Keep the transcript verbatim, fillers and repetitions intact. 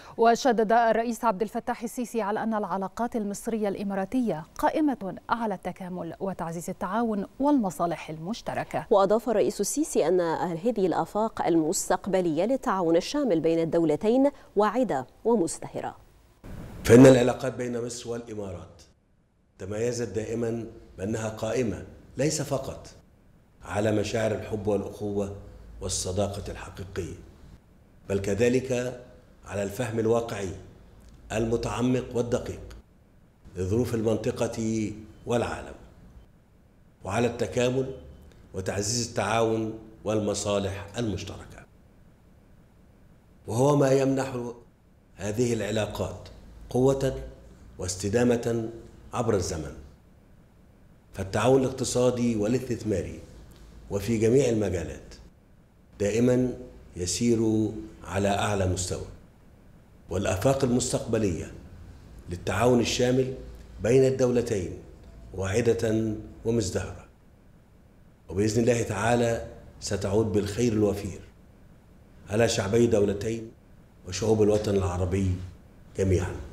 وشدد الرئيس عبد الفتاح السيسي على أن العلاقات المصرية الإماراتية قائمة على التكامل وتعزيز التعاون والمصالح المشتركة. وأضاف الرئيس السيسي أن هذه الآفاق المستقبلية للتعاون الشامل بين الدولتين واعدة ومزدهرة. فإن العلاقات بين مصر والإمارات تميزت دائما بأنها قائمة ليس فقط على مشاعر الحب والأخوة والصداقة الحقيقية، بل كذلك على الفهم الواقعي المتعمق والدقيق لظروف المنطقة والعالم، وعلى التكامل وتعزيز التعاون والمصالح المشتركة، وهو ما يمنح هذه العلاقات قوة واستدامة عبر الزمن. فالتعاون الاقتصادي والاستثماري وفي جميع المجالات دائما يسير على أعلى مستوى، والآفاق المستقبلية للتعاون الشامل بين الدولتين واعدة ومزدهرة، وبإذن الله تعالى ستعود بالخير الوفير على شعبي دولتين وشعوب الوطن العربي جميعا.